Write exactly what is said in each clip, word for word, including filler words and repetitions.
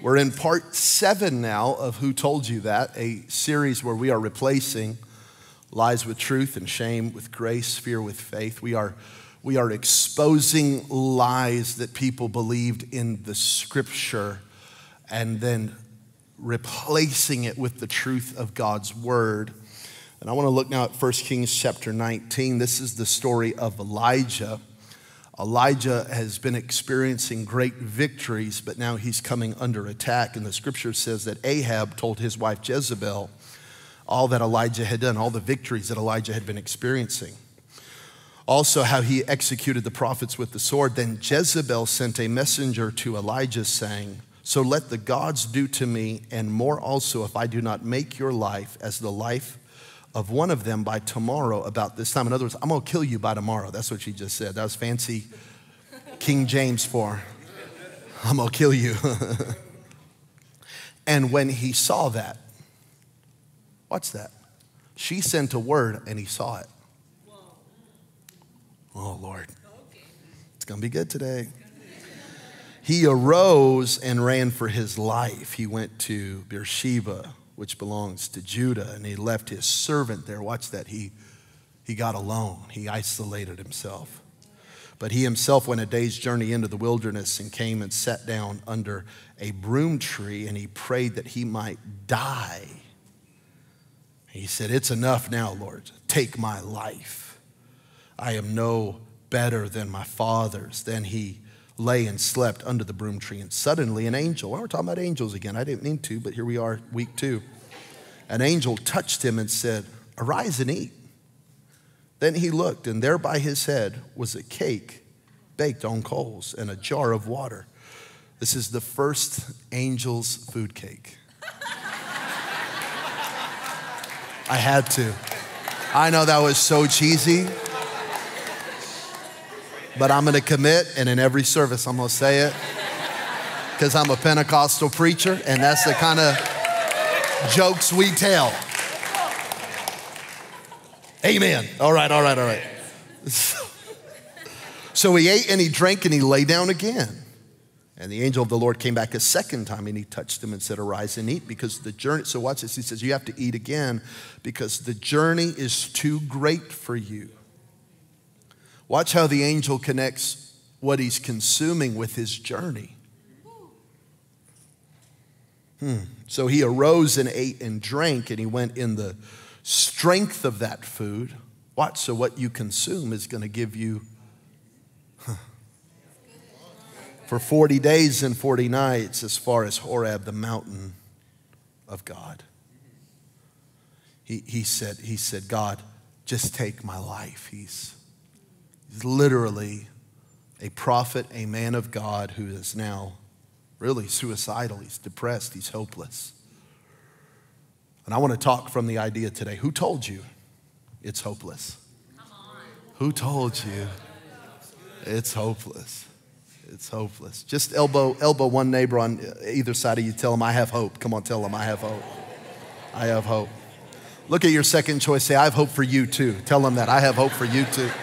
We're in part seven now of Who Told You That, a series where we are replacing lies with truth and shame with grace, fear with faith. We are, we are exposing lies that people believed in the scripture and then replacing it with the truth of God's word. And I want to look now at First Kings chapter nineteen. This is the story of Elijah. Elijah has been experiencing great victories, but now he's coming under attack. And the scripture says that Ahab told his wife Jezebel all that Elijah had done, all the victories that Elijah had been experiencing. Also how he executed the prophets with the sword. Then Jezebel sent a messenger to Elijah saying, "So let the gods do to me and more also if I do not make your life as the life of one of them by tomorrow about this time." In other words, I'm gonna kill you by tomorrow. That's what she just said. That was fancy King James for, I'm gonna kill you. And when he saw that, what's that? She sent a word and he saw it. Oh Lord, it's gonna be good today. He arose and ran for his life. He went to Beersheba, which belongs to Judah, and he left his servant there. Watch that. He, he got alone. He isolated himself. But he himself went a day's journey into the wilderness and came and sat down under a broom tree, and he prayed that he might die. He said, "It's enough now, Lord. Take my life. I am no better than my fathers." Then he lay and slept under the broom tree, and suddenly an angel, well, we're talking about angels again. I didn't mean to, but here we are, week two. An angel touched him and said, "Arise and eat." Then he looked, and there by his head was a cake baked on coals and a jar of water. This is the first angel's food cake. I had to. I know that was so cheesy, but I'm gonna commit, and in every service I'm gonna say it, because I'm a Pentecostal preacher, and that's the kind of jokes we tell. Amen. All right, all right, all right. So he ate and he drank and he lay down again. And the angel of the Lord came back a second time and he touched him and said, "Arise and eat," because the journey, so watch this, he says, you have to eat again because the journey is too great for you. Watch how the angel connects what he's consuming with his journey. Hmm. So he arose and ate and drank, and he went in the strength of that food. Watch, so what you consume is going to give you, huh, for forty days and forty nights as far as Horeb, the mountain of God. He, he said, he said, "God, just take my life." He's He's literally a prophet, a man of God who is now really suicidal. He's depressed. He's hopeless. And I want to talk from the idea today. Who told you it's hopeless? Come on. Who told you it's hopeless? It's hopeless. Just elbow, elbow one neighbor on either side of you. Tell them, "I have hope." Come on, tell them, "I have hope. I have hope." Look at your second choice. Say, "I have hope for you too." Tell them that. "I have hope for you too.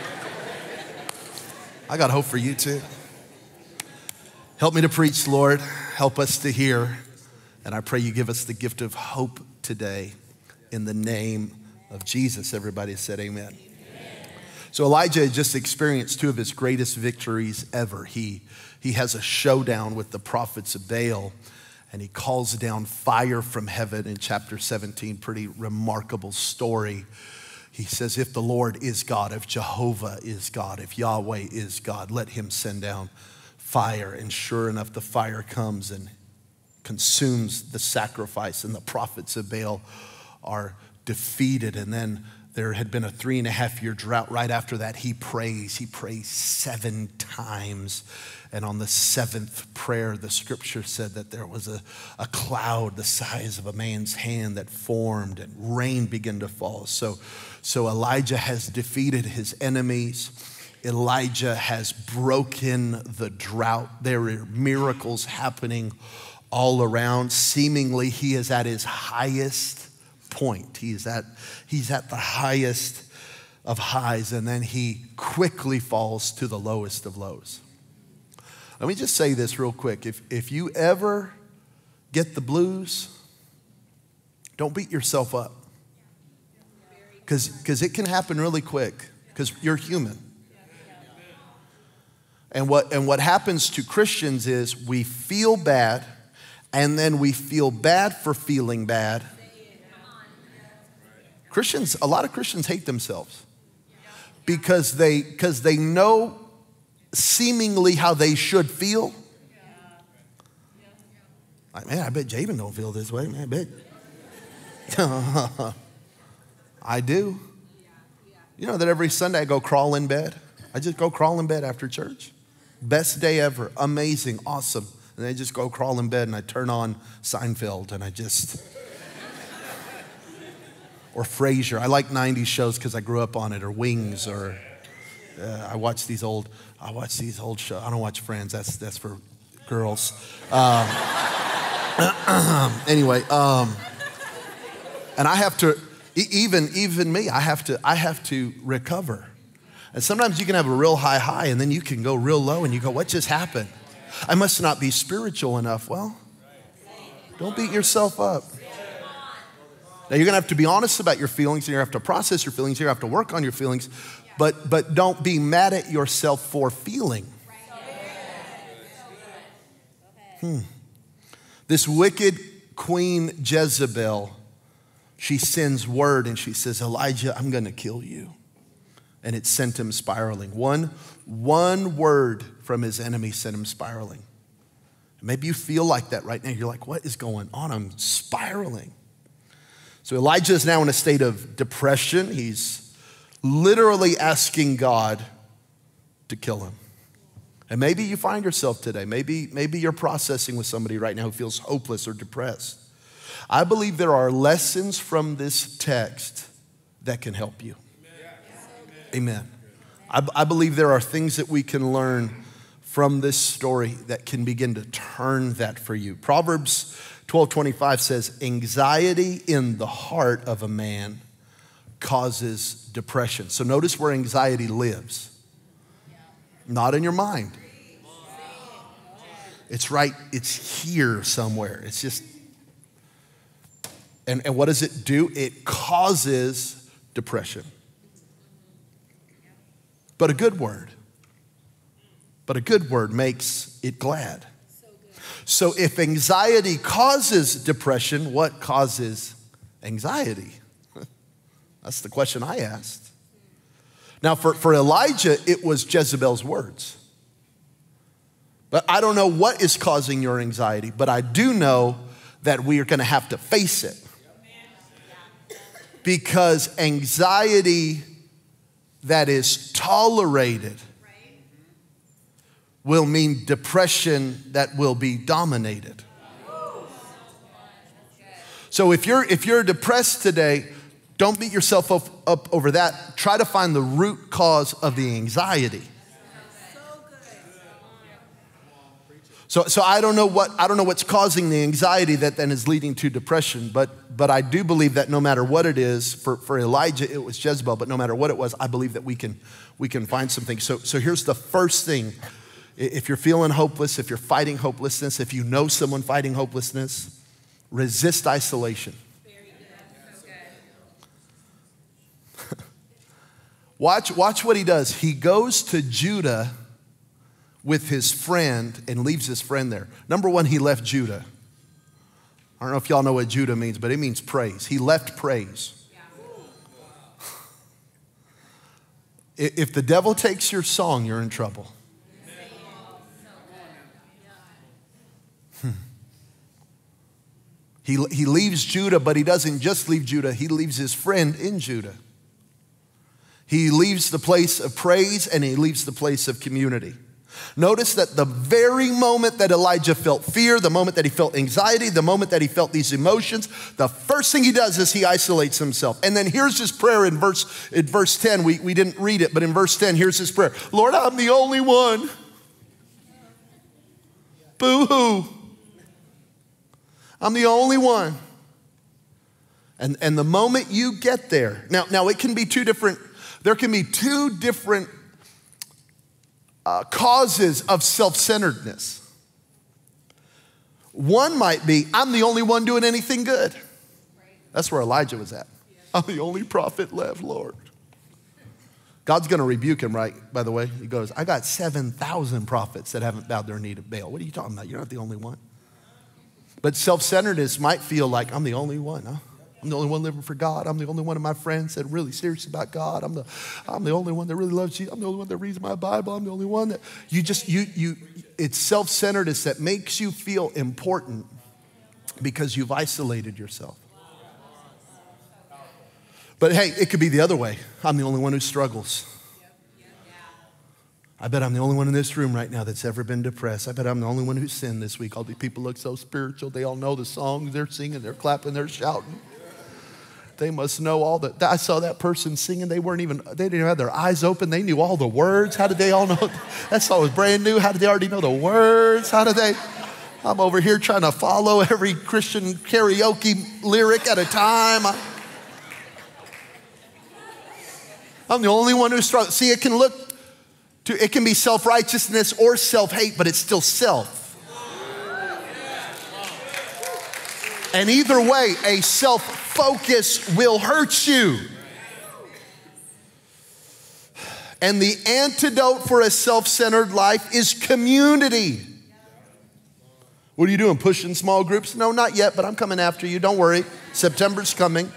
I got hope for you too." Help me to preach, Lord. Help us to hear. And I pray you give us the gift of hope today in the name of Jesus. Everybody said amen. Amen. So Elijah had just experienced two of his greatest victories ever. He, he has a showdown with the prophets of Baal, and he calls down fire from heaven in chapter seventeen. Pretty remarkable story. He says, if the Lord is God, if Jehovah is God, if Yahweh is God, let him send down fire. And sure enough, the fire comes and consumes the sacrifice, and the prophets of Baal are defeated. And then there had been a three and a half year drought. Right after that, he prays. He prays seven times. And on the seventh prayer, the scripture said that there was a, a cloud the size of a man's hand that formed, and rain began to fall. So, so Elijah has defeated his enemies. Elijah has broken the drought. There are miracles happening all around. Seemingly, he is at his highest point. He is at, he's at the highest of highs, and then he quickly falls to the lowest of lows. Let me just say this real quick. If, if you ever get the blues, don't beat yourself up. Because it can happen really quick because you're human. And what, and what happens to Christians is we feel bad and then we feel bad for feeling bad. Christians, a lot of Christians hate themselves because they, because they know seemingly how they should feel. Like, man, I bet Jabin don't feel this way. Man, I bet. I do. You know that every Sunday I go crawl in bed? I just go crawl in bed after church. Best day ever. Amazing. Awesome. And I just go crawl in bed and I turn on Seinfeld and I just... or Frasier. I like nineties shows because I grew up on it. Or Wings. Or uh, I watch these old... I watch these old shows. I don't watch Friends. That's, that's for girls. Um, anyway. Um, and I have to... Even, even me, I have to, I have to recover. And sometimes you can have a real high high and then you can go real low and you go, what just happened? I must not be spiritual enough. Well, don't beat yourself up. Now you're gonna have to be honest about your feelings and you're gonna have to process your feelings, you're gonna have to work on your feelings, but, but don't be mad at yourself for feeling. Hmm. This wicked Queen Jezebel, she sends word and she says, Elijah, I'm gonna kill you. And it sent him spiraling. One, one word from his enemy sent him spiraling. Maybe you feel like that right now. You're like, what is going on? I'm spiraling. So Elijah is now in a state of depression. He's literally asking God to kill him. And maybe you find yourself today. Maybe, maybe you're processing with somebody right now who feels hopeless or depressed. I believe there are lessons from this text that can help you. Amen. I, I believe there are things that we can learn from this story that can begin to turn that for you. Proverbs twelve twenty-five says, anxiety in the heart of a man causes depression. So notice where anxiety lives. Not in your mind. It's right, it's here somewhere. It's just... And, and what does it do? It causes depression. But a good word. But a good word makes it glad. So if anxiety causes depression, what causes anxiety? That's the question I asked. Now for, for Elijah, it was Jezebel's words. But I don't know what is causing your anxiety, but I do know that we are going to have to face it. Because anxiety that is tolerated will mean depression that will be dominated. So if you're, if you're depressed today, don't beat yourself up, up over that. Try to find the root cause of the anxiety. So, so I don't know what I don't know what's causing the anxiety that then is leading to depression, but but I do believe that no matter what it is, for, for Elijah it was Jezebel, but no matter what it was, I believe that we can we can find something. So so here's the first thing: if you're feeling hopeless, if you're fighting hopelessness, if you know someone fighting hopelessness, resist isolation. Very good. Okay. watch watch what he does. He goes to Judah with his friend and leaves his friend there. Number one, he left Judah. I don't know if y'all know what Judah means, but it means praise. He left praise. If the devil takes your song, you're in trouble. Hmm. He, he leaves Judah, but he doesn't just leave Judah. He leaves his friend in Judah. He leaves the place of praise and he leaves the place of community. Notice that the very moment that Elijah felt fear, the moment that he felt anxiety, the moment that he felt these emotions, the first thing he does is he isolates himself. And then here's his prayer in verse, in verse ten. We, we didn't read it, but in verse ten, here's his prayer. Lord, I'm the only one. Boo-hoo. I'm the only one. And, and the moment you get there, now, now it can be two different, there can be two different Uh, causes of self-centeredness. One might be, I'm the only one doing anything good. That's where Elijah was at. I'm the only prophet left, Lord. God's going to rebuke him, right? By the way, he goes, I got seven thousand prophets that haven't bowed their knee to Baal. What are you talking about? You're not the only one. But self-centeredness might feel like I'm the only one, huh? I'm the only one living for God. I'm the only one of my friends that are really serious about God. I'm the, I'm the only one that really loves Jesus. I'm the only one that reads my Bible. I'm the only one that, you just, you, you, it's self-centeredness that makes you feel important because you've isolated yourself. But hey, it could be the other way. I'm the only one who struggles. I bet I'm the only one in this room right now that's ever been depressed. I bet I'm the only one who sinned this week. All these people look so spiritual. They all know the songs. They're singing, they're clapping, they're shouting. They must know all the, I saw that person singing. They weren't even, they didn't even have their eyes open. They knew all the words. How did they all know? That song was brand new. How did they already know the words? How did they? I'm over here trying to follow every Christian karaoke lyric at a time. I, I'm the only one who struggles. See, it can look, to, it can be self-righteousness or self-hate, but it's still self. And either way, a self-focus will hurt you. And the antidote for a self-centered life is community. What are you doing, pushing small groups? No, not yet, but I'm coming after you. Don't worry. September's coming.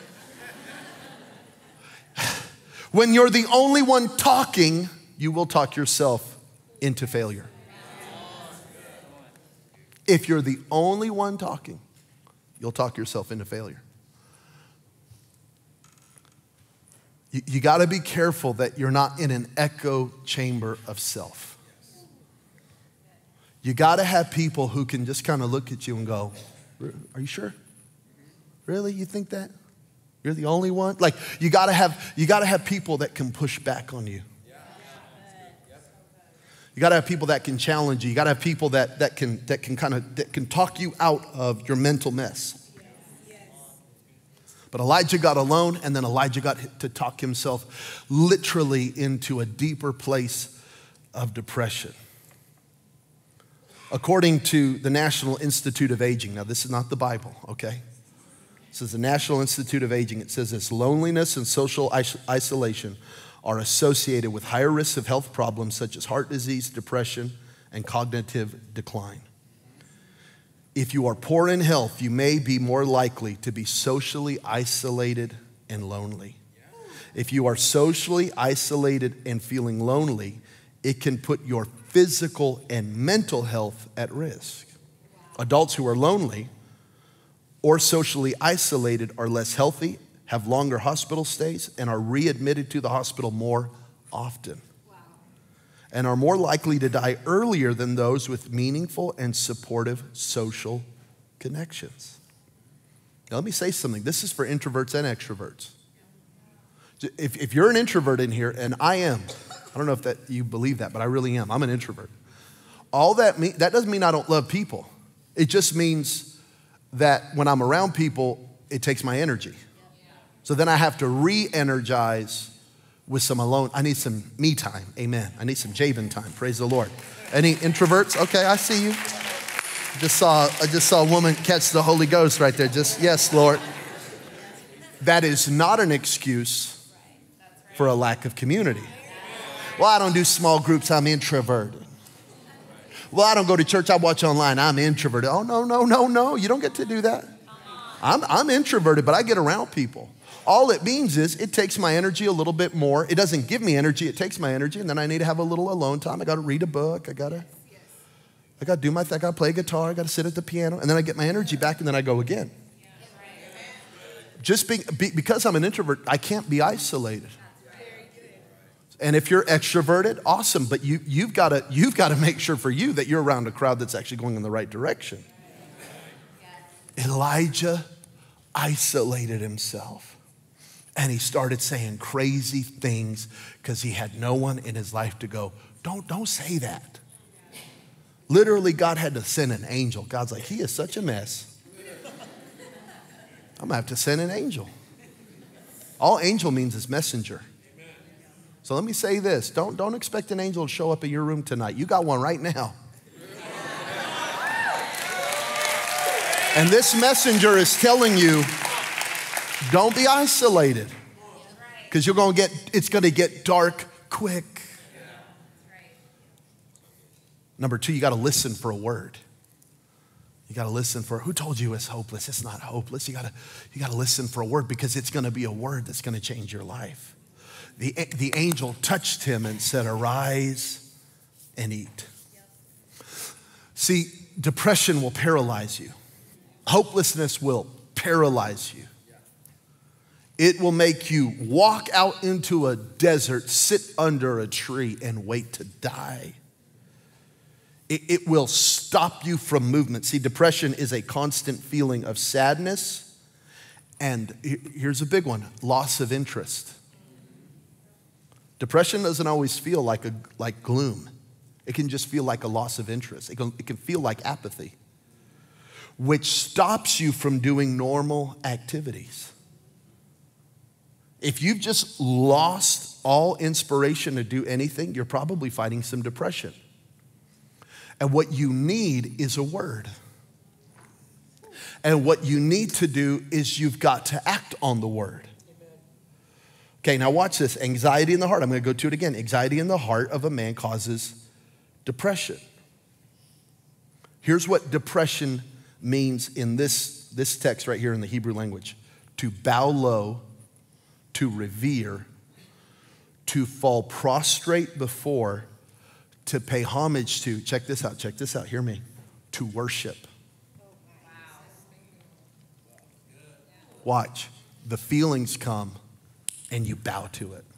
When you're the only one talking, you will talk yourself into failure. If you're the only one talking, you'll talk yourself into failure. You, you got to be careful that you're not in an echo chamber of self. You got to have people who can just kind of look at you and go, are you sure? Really? You think that? You're the only one? Like, you got to have, you got to have people that can push back on you. You got to have people that can challenge you. You got to have people that, that can, that can kind of, that can talk you out of your mental mess. But Elijah got alone, and then Elijah got to talk himself literally into a deeper place of depression. According to the National Institute of Aging, now this is not the Bible, okay? This is the National Institute of Aging. It says this: loneliness and social is- isolation are associated with higher risks of health problems such as heart disease, depression, and cognitive decline. If you are poor in health, you may be more likely to be socially isolated and lonely. If you are socially isolated and feeling lonely, it can put your physical and mental health at risk. Adults who are lonely or socially isolated are less healthy, have longer hospital stays, and are readmitted to the hospital more often. Wow. And are more likely to die earlier than those with meaningful and supportive social connections. Now let me say something. This is for introverts and extroverts. If, if you're an introvert in here, and I am, I don't know if that you believe that, but I really am. I'm an introvert. All that mean, that doesn't mean I don't love people. It just means that when I'm around people, it takes my energy. So then I have to re-energize with some alone. I need some me time. Amen. I need some Jabin time. Praise the Lord. Any introverts? Okay, I see you. Just saw, I just saw a woman catch the Holy Ghost right there. Just, yes, Lord. That is not an excuse for a lack of community. Well, I don't do small groups. I'm introverted. Well, I don't go to church. I watch online. I'm introverted. Oh, no, no, no, no. You don't get to do that. I'm, I'm introverted, but I get around people. All it means is it takes my energy a little bit more. It doesn't give me energy. It takes my energy, and then I need to have a little alone time. I got to read a book. I got to I got to do my thing. I got to play guitar. I got to sit at the piano, and then I get my energy back, and then I go again. Just being, be, because I'm an introvert, I can't be isolated. And if you're extroverted, awesome, but you, you've got to you've got to make sure for you that you're around a crowd that's actually going in the right direction. Elijah isolated himself, and he started saying crazy things because he had no one in his life to go, don't, don't say that. Literally, God had to send an angel. God's like, he is such a mess. I'm gonna have to send an angel. All angel means is messenger. So let me say this, don't, don't expect an angel to show up in your room tonight. You got one right now. And this messenger is telling you, don't be isolated, because you're going to get, it's going to get dark quick. Number two, you got to listen for a word. You got to listen for, who told you it's hopeless? It's not hopeless. You got to, you got to listen for a word, because it's going to be a word that's going to change your life. The, the angel touched him and said, arise and eat. See, depression will paralyze you. Hopelessness will paralyze you. It will make you walk out into a desert, sit under a tree, and wait to die. It, it will stop you from movement. See, depression is a constant feeling of sadness, and here's a big one, loss of interest. Depression doesn't always feel like, a, like gloom. It can just feel like a loss of interest. It can, it can feel like apathy, which stops you from doing normal activities. If you've just lost all inspiration to do anything, you're probably fighting some depression. And what you need is a word. And what you need to do is you've got to act on the word. Okay, now watch this. Anxiety in the heart. I'm going to go to it again. Anxiety in the heart of a man causes depression. Here's what depression means in this, this text right here in the Hebrew language. To bow low, to revere, to fall prostrate before, to pay homage to. Check this out, check this out, hear me. To worship. Watch, the feelings come and you bow to it.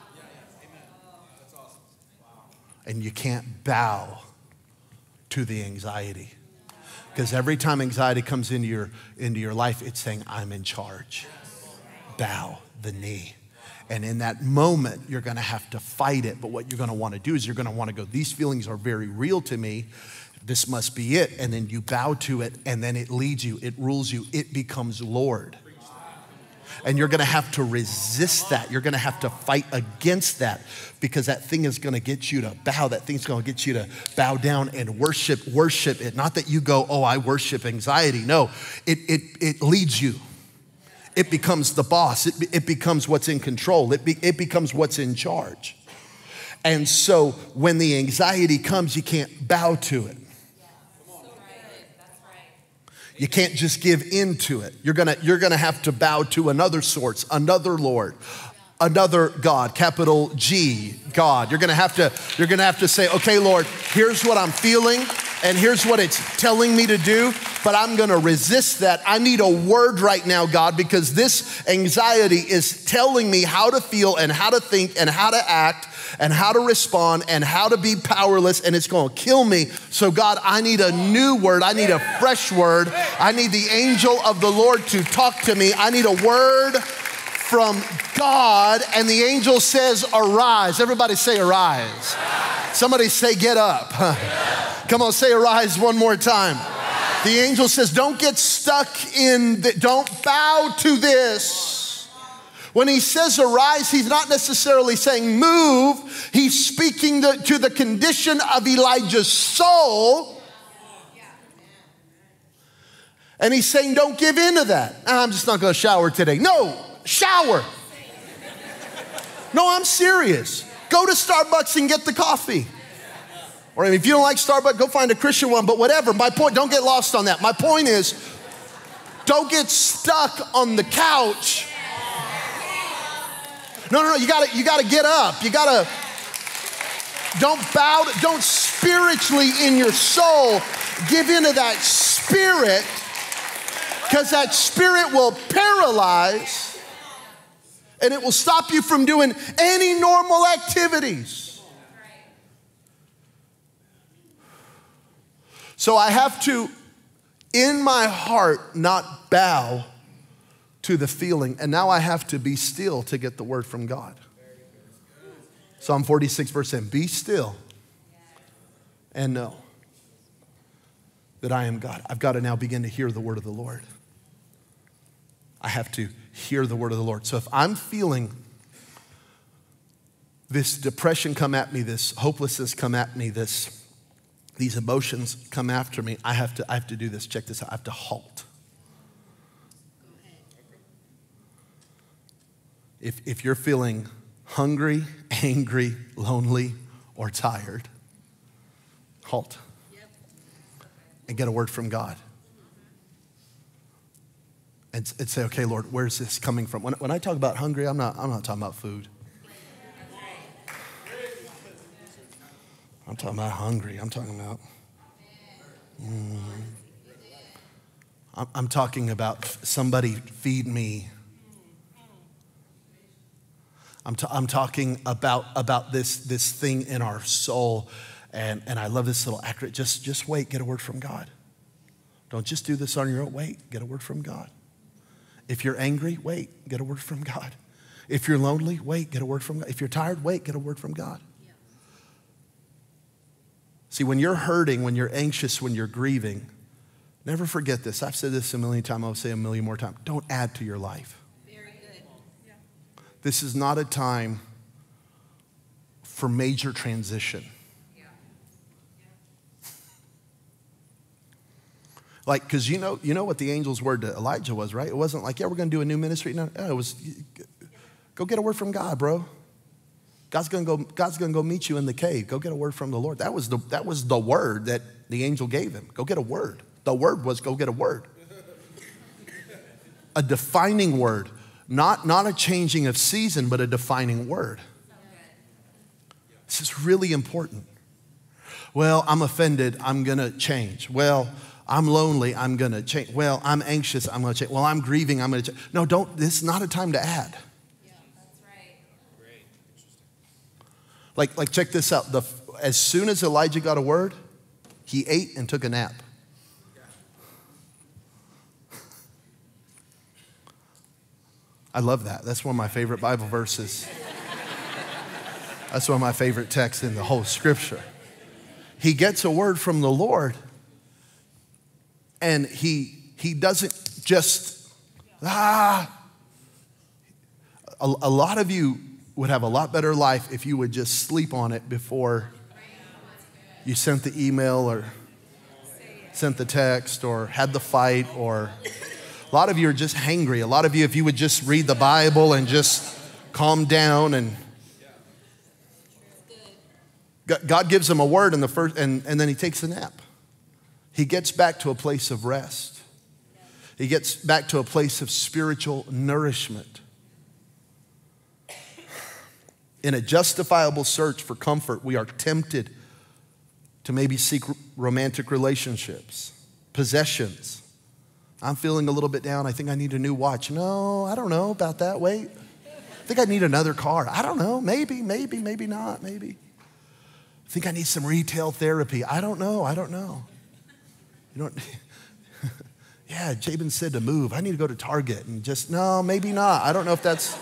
And you can't bow to the anxiety. Because every time anxiety comes into your, into your life, it's saying, I'm in charge. Bow the knee. And in that moment, you're gonna have to fight it. But what you're gonna wanna do is you're gonna wanna go, these feelings are very real to me. This must be it. And then you bow to it, and then it leads you, it rules you, it becomes Lord. And you're gonna have to resist that. You're gonna have to fight against that, because that thing is gonna get you to bow. That thing's gonna get you to bow down and worship, worship it. Not that you go, oh, I worship anxiety. No, it, it, it leads you. It becomes the boss. It, it becomes what's in control. It, be, it becomes what's in charge. And so when the anxiety comes, you can't bow to it. You can't just give in to it. You're gonna, you're gonna have to bow to another source, another Lord, another God, capital G, God. You're gonna have to, you're gonna have to say, okay, Lord, here's what I'm feeling, and here's what it's telling me to do, but I'm gonna resist that. I need a word right now, God, because this anxiety is telling me how to feel and how to think and how to act and how to respond and how to be powerless, and it's gonna kill me. So God, I need a new word. I need a fresh word. I need the angel of the Lord to talk to me. I need a word from God. And the angel says, arise. Everybody say arise. Somebody say get up. Come on, say arise one more time. The angel says, don't get stuck in, the, don't bow to this. When he says arise, he's not necessarily saying move. He's speaking the, to the condition of Elijah's soul. And he's saying, don't give in to that. I'm just not going to shower today. No, shower. No, I'm serious. Go to Starbucks and get the coffee. Or if you don't like Starbucks, go find a Christian one, but whatever. My point, don't get lost on that. My point is, don't get stuck on the couch. No, no, no, you gotta, you gotta get up. You gotta, don't bow, don't spiritually in your soul give into that spirit, because that spirit will paralyze and it will stop you from doing any normal activities. So I have to, in my heart, not bow to the feeling. And now I have to be still to get the word from God. Psalm forty-six, verse ten, be still and know that I am God. I've got to now begin to hear the word of the Lord. I have to hear the word of the Lord. So if I'm feeling this depression come at me, this hopelessness come at me, this these emotions come after me, I have to, I have to do this. Check this out. I have to halt. If, if you're feeling hungry, angry, lonely, or tired, halt. And get a word from God. And, and say, okay, Lord, where's this coming from? When, when I talk about hungry, I'm not, I'm not talking about food. I'm talking about hungry. I'm talking about, mm, I'm, I'm talking about somebody feed me. I'm, t- I'm talking about, about this, this thing in our soul. And, and I love this little accurate. Just, just wait, get a word from God. Don't just do this on your own. Wait, get a word from God. If you're angry, wait, get a word from God. If you're lonely, wait, get a word from God. If you're tired, wait, get a word from God. Yeah. See, when you're hurting, when you're anxious, when you're grieving, never forget this. I've said this a million times. I'll say a million more times. Don't add to your life. Very good. Yeah. This is not a time for major transition. Like, because you know, you know what the angel's word to Elijah was, right? It wasn't like, yeah, we're going to do a new ministry. No, no, it was, go get a word from God, bro. God's going to go. God's going to go meet you in the cave. Go get a word from the Lord. That was the that was the word that the angel gave him. Go get a word. The word was go get a word. A defining word, not not a changing of season, but a defining word. This is really important. Well, I'm offended. I'm going to change. Well, I'm lonely, I'm gonna change. Well, I'm anxious, I'm gonna change. Well, I'm grieving, I'm gonna change. No, don't, this is not a time to add. Yeah, that's right. Great. Interesting. Like, like check this out. The, as soon as Elijah got a word, he ate and took a nap. I love that. That's one of my favorite Bible verses. That's one of my favorite texts in the whole scripture. He gets a word from the Lord. And he he doesn't just, ah. A, a lot of you would have a lot better life if you would just sleep on it before you sent the email or sent the text or had the fight. Or a lot of you are just hangry. A lot of you, if you would just read the Bible and just calm down. And God gives him a word in the first, and, and then he takes a nap. He gets back to a place of rest. He gets back to a place of spiritual nourishment. In a justifiable search for comfort, we are tempted to maybe seek romantic relationships, possessions. I'm feeling a little bit down. I think I need a new watch. No, I don't know about that. Wait. I think I need another car. I don't know. Maybe, maybe, maybe not. Maybe. I think I need some retail therapy. I don't know. I don't know. You don't, yeah, Jabin said to move. I need to go to Target and just, no, maybe not. I don't know if that's.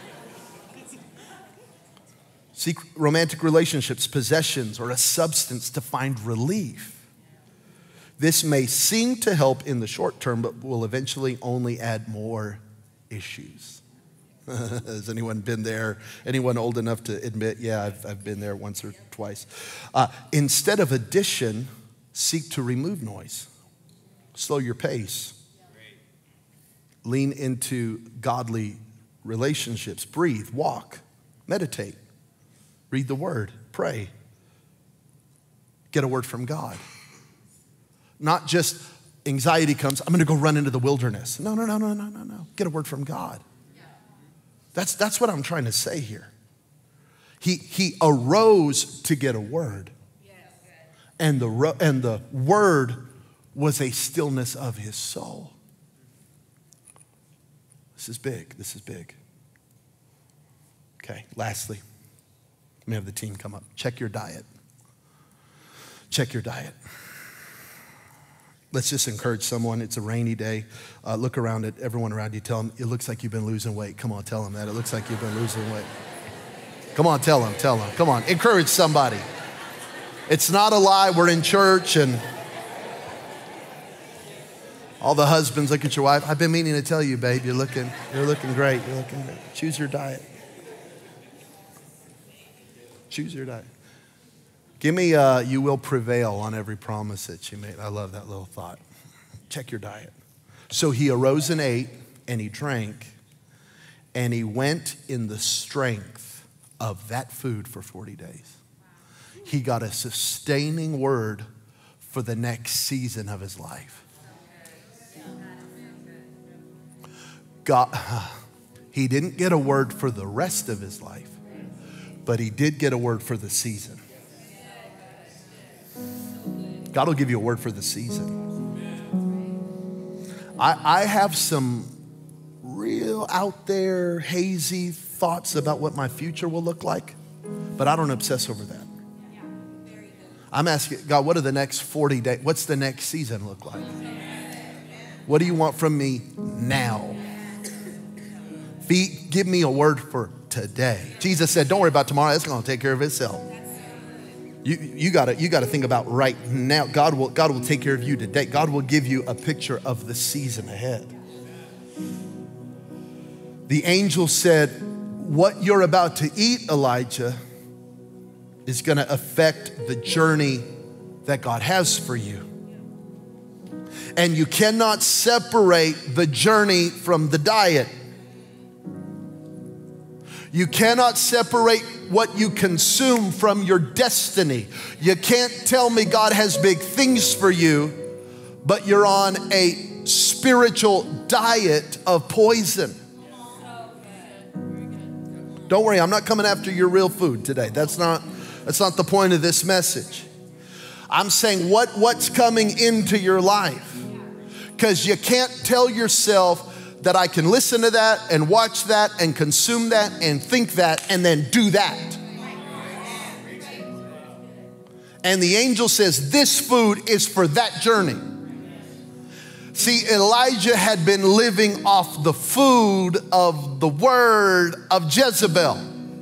Seek romantic relationships, possessions, or a substance to find relief. This may seem to help in the short term, but will eventually only add more issues. Has anyone been there? Anyone old enough to admit, yeah, I've, I've been there once or twice. Uh, instead of addition, seek to remove noise. Slow your pace. Lean into godly relationships. Breathe, walk, meditate, read the word, pray. Get a word from God. Not just anxiety comes, I'm gonna go run into the wilderness. No, no, no, no, no, no, no. Get a word from God. That's, that's what I'm trying to say here. He, he arose to get a word. And the, and the word was a stillness of his soul. This is big. This is big. Okay, lastly, let me have the team come up. Check your diet. Check your diet. Let's just encourage someone. It's a rainy day. Uh, look around at everyone around you. Tell them, it looks like you've been losing weight. Come on, tell them that. It looks like you've been losing weight. Come on, tell them, tell them. Come on, encourage somebody. It's not a lie. We're in church and all the husbands look at your wife. I've been meaning to tell you, babe, you're looking, you're looking great. You're looking great. Choose your diet. Choose your diet. Give me uh, you will prevail on every promise that you made. I love that little thought. Check your diet. So he arose and ate, and he drank, and he went in the strength of that food for forty days. He got a sustaining word for the next season of his life. God, he didn't get a word for the rest of his life, but he did get a word for the season. God will give you a word for the season. I, I have some real out there hazy thoughts about what my future will look like, but I don't obsess over that. I'm asking God, what are the next forty days? What's the next season look like? What do you want from me now? Feed, give me a word for today. Jesus said, don't worry about tomorrow. It's going to take care of itself. You, you gotta, you gotta think about right now. God will, God will take care of you today. God will give you a picture of the season ahead. The angel said, what you're about to eat, Elijah, is gonna affect the journey that God has for you. And you cannot separate the journey from the diet. You cannot separate what you consume from your destiny. You can't tell me God has big things for you, but you're on a spiritual diet of poison. Don't worry, I'm not coming after your real food today. That's not, that's not the point of this message. I'm saying what, what's coming into your life. Because you can't tell yourself that I can listen to that and watch that and consume that and think that and then do that. And the angel says, this food is for that journey. See, Elijah had been living off the food of the word of Jezebel.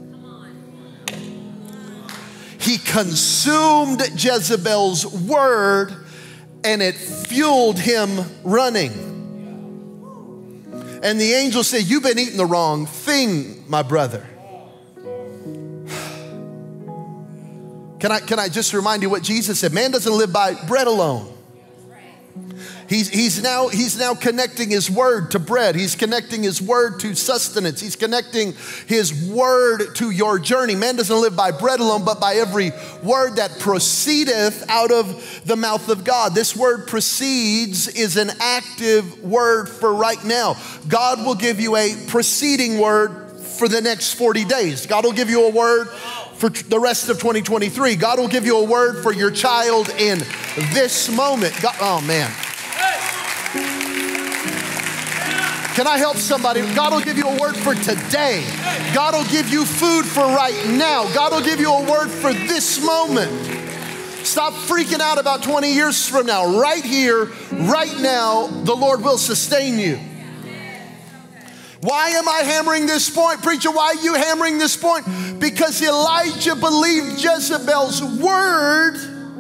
He consumed Jezebel's word and it fueled him running. And the angel said, you've been eating the wrong thing, my brother. Can I, can I just remind you what Jesus said? Man doesn't live by bread alone. He's, he's, now, he's now connecting his word to bread. He's connecting his word to sustenance. He's connecting his word to your journey. Man doesn't live by bread alone, but by every word that proceedeth out of the mouth of God. This word proceeds is an active word for right now. God will give you a preceding word for the next forty days. God will give you a word for the rest of twenty twenty-three. God will give you a word for your child in this moment. God, oh man. Can I help somebody? God will give you a word for today. God will give you food for right now. God will give you a word for this moment. Stop freaking out about twenty years from now. Right here, right now, the Lord will sustain you. Why am I hammering this point? Preacher, why are you hammering this point? Because Elijah believed Jezebel's word,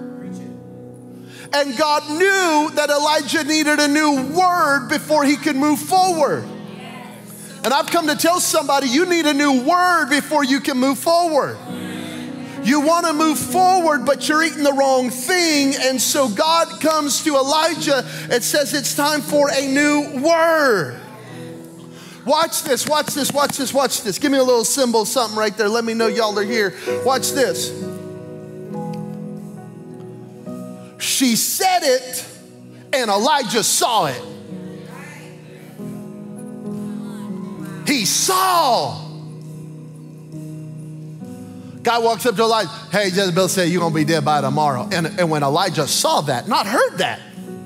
and God knew that Elijah needed a new word before he could move forward. And I've come to tell somebody, you need a new word before you can move forward. You want to move forward, but you're eating the wrong thing. And so God comes to Elijah and says, it's time for a new word. Watch this, watch this, watch this, watch this. Give me a little symbol, something right there. Let me know y'all are here. Watch this. She said it, and Elijah saw it. He saw. Guy walks up to Elijah. Hey, Jezebel said you're going to be dead by tomorrow. And, and when Elijah saw that, not heard that,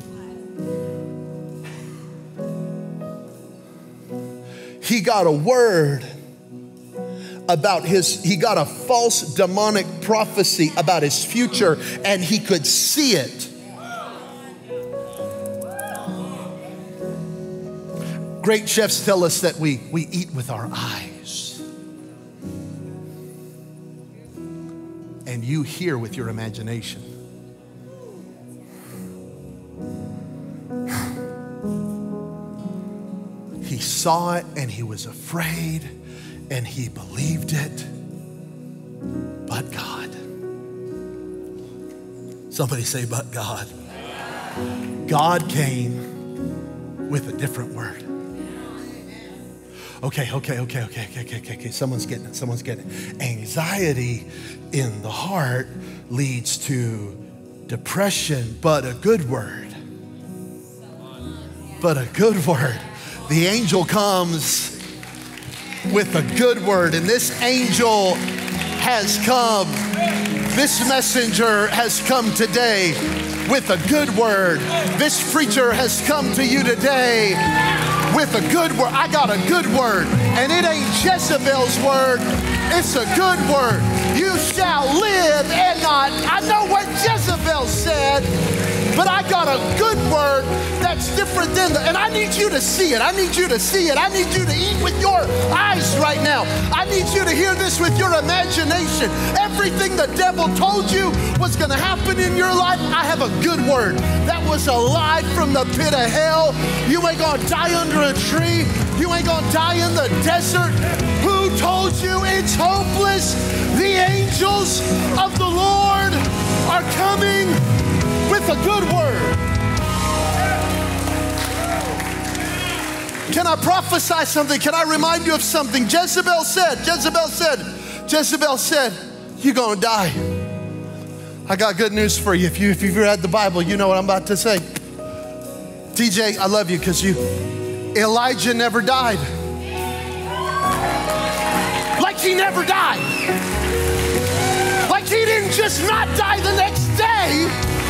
he got a word about his, he got a false demonic prophecy about his future, and he could see it. Great chefs tell us that we, we eat with our eyes. And you hear with your imagination. He saw it and he was afraid and he believed it. But God, Somebody say, but God. God came with a different word. Okay, okay, okay, okay, okay, okay, okay, okay. Someone's getting it, someone's getting it. Anxiety in the heart leads to depression, but a good word. But a good word. The angel comes with a good word, and this angel has come. This messenger has come today with a good word. This preacher has come to you today with a good word. I got a good word, and it ain't Jezebel's word. It's a good word. You shall live and not. I know what Jezebel said, but I got a good word that's different than the, and I need you to see it. I need you to see it. I need you to eat with your eyes right now. I need you to hear this with your imagination. Everything the devil told you was going to happen in your life, I have a good word that was alive from the pit of hell. You ain't going to die under a tree. You ain't going to die in the desert. Who told you it's hopeless? The angels of the Lord are coming with a good word. Can I prophesy something? Can I remind you of something? Jezebel said, Jezebel said, Jezebel said, you're gonna die. I got good news for you. If, you. if you've read the Bible, you know what I'm about to say. T J, I love you because you, Elijah never died. Like he never died. Like he didn't just not die the next day.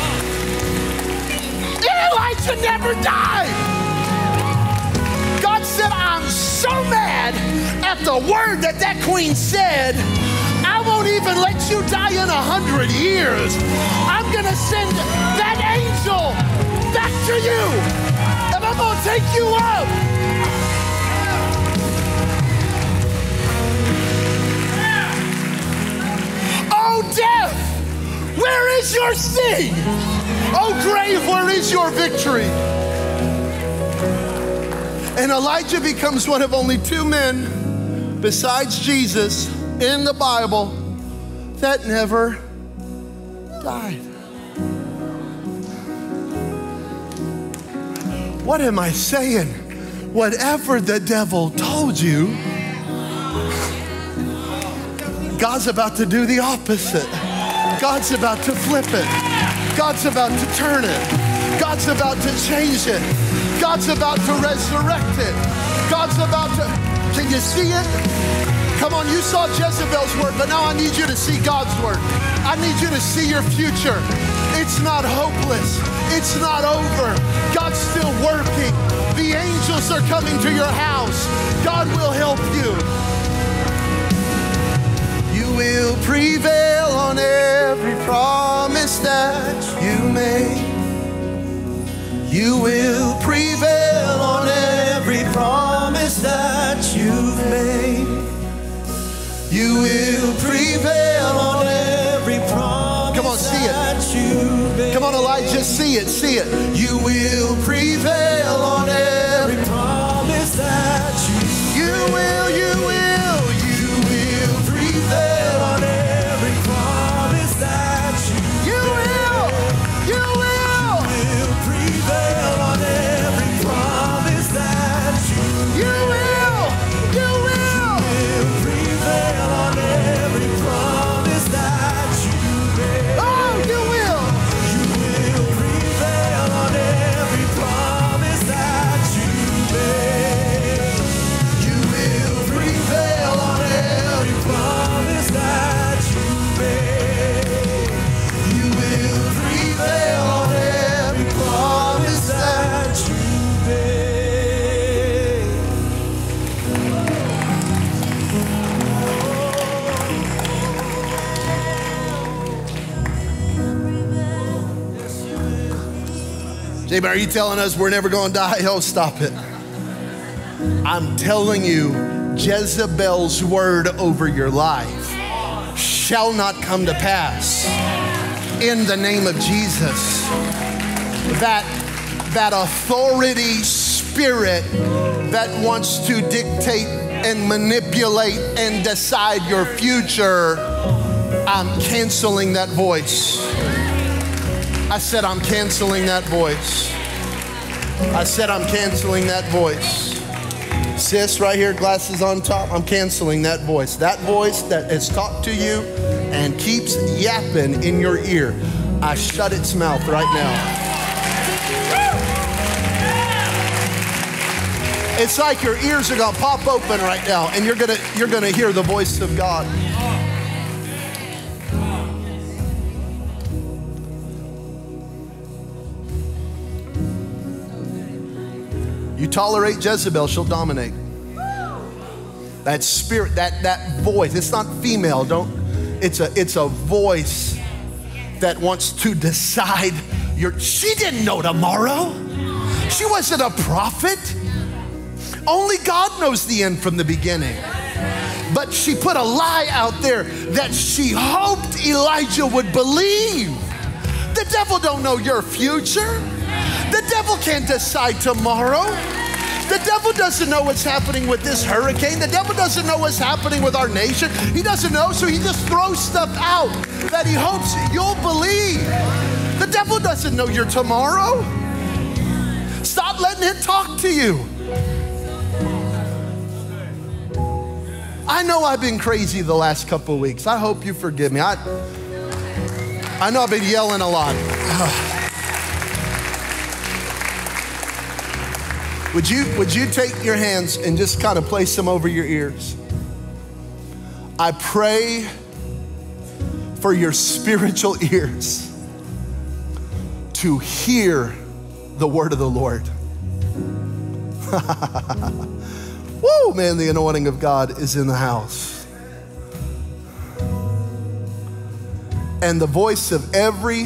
Elijah never died. God said, I'm so mad at the word that that queen said, I won't even let you die in a hundred years. I'm going to send that angel back to you, and I'm going to take you up. Oh, death, where is your sting? Oh, grave, where is your victory? And Elijah becomes one of only two men besides Jesus in the Bible that never died. What am I saying? Whatever the devil told you, God's about to do the opposite. God's about to flip it. God's about to turn it. God's about to change it. God's about to resurrect it. God's about to, can you see it? Come on, you saw Jezebel's word, but now I need you to see God's word. I need you to see your future. It's not hopeless. It's not over. God's still working. The angels are coming to your house. God will help you. You will prevail on every promise that you made. You will prevail on every promise that you've made. You will prevail on every promise. Come on, see it. You've made. Come on, Elijah, see it, see it. You will prevail on every promise that you. You will, you will, you will prevail on every promise that you. You will, you will, you will prevail on every promise that you. You will, you will, you will prevail on every promise that you made. Oh, you will, you will prevail on every promise that you made. You will prevail on every promise that you made. You will prevail on every promise that you made. Jabin, are you telling us we're never going to die? Oh, stop it. I'm telling you, Jezebel's word over your life shall not come to pass in the name of Jesus. That, that authority spirit that wants to dictate and manipulate and decide your future, I'm canceling that voice. I said, I'm canceling that voice. I said, I'm canceling that voice. Sis, right here, glasses on top, I'm canceling that voice. That voice that has talked to you and keeps yapping in your ear, I shut its mouth right now. It's like your ears are gonna pop open right now and you're gonna, you're gonna hear the voice of God. You tolerate Jezebel, she'll dominate. That spirit, that, that voice, it's not female, don't, it's a, it's a voice that wants to decide your, she didn't know tomorrow. She wasn't a prophet. Only God knows the end from the beginning. But she put a lie out there that she hoped Elijah would believe. The devil don't know your future. The devil can't decide tomorrow. The devil doesn't know what's happening with this hurricane. The devil doesn't know what's happening with our nation. He doesn't know, so he just throws stuff out that he hopes you'll believe. The devil doesn't know your tomorrow. Stop letting it talk to you. I know I've been crazy the last couple of weeks. I hope you forgive me. I, I know I've been yelling a lot. Would you, would you take your hands and just kind of place them over your ears? I pray for your spiritual ears to hear the word of the Lord. Woo, man, the anointing of God is in the house. And the voice of every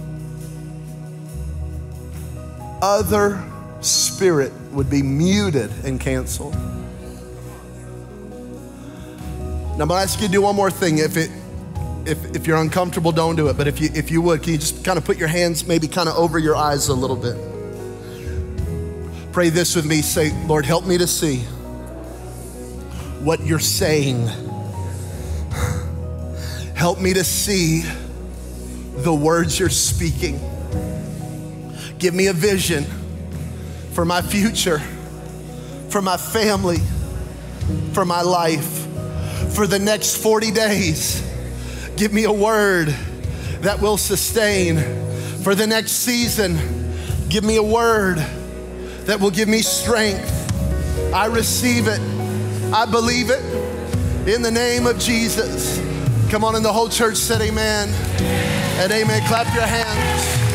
other spirit would be muted and canceled. Now I'm gonna ask you to do one more thing. If it, if, if you're uncomfortable, don't do it. But if you, if you would, can you just kind of put your hands maybe kind of over your eyes a little bit? Pray this with me. Say, Lord, help me to see what you're saying. Help me to see the words you're speaking. Give me a vision for my future, for my family, for my life, for the next forty days. Give me a word that will sustain. For the next season, give me a word that will give me strength. I receive it. I believe it. In the name of Jesus. Come on, and the whole church said amen and amen. Clap your hands.